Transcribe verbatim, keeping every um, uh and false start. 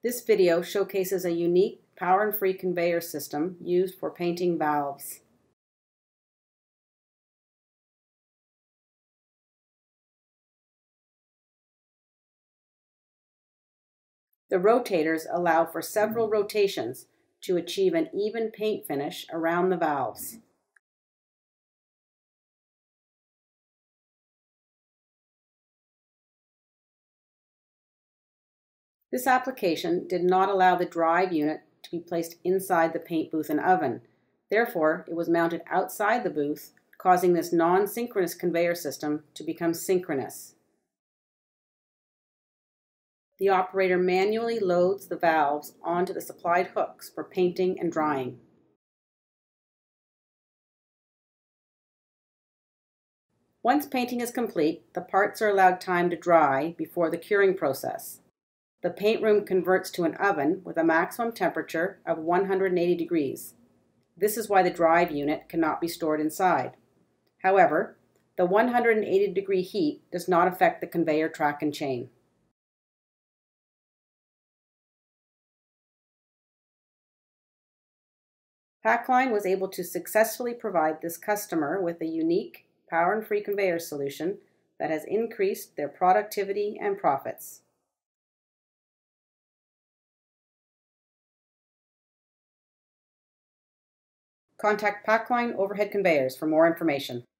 This video showcases a unique power and free conveyor system used for painting valves. The rotators allow for several rotations to achieve an even paint finish around the valves. This application did not allow the drive unit to be placed inside the paint booth and oven. Therefore, it was mounted outside the booth, causing this non-synchronous conveyor system to become synchronous. The operator manually loads the valves onto the supplied hooks for painting and drying. Once painting is complete, the parts are allowed time to dry before the curing process. The paint room converts to an oven with a maximum temperature of one hundred eighty degrees. This is why the drive unit cannot be stored inside. However, the one hundred eighty degree heat does not affect the conveyor track and chain. Pacline was able to successfully provide this customer with a unique power and free conveyor solution that has increased their productivity and profits. Contact Pacline Overhead Conveyors for more information.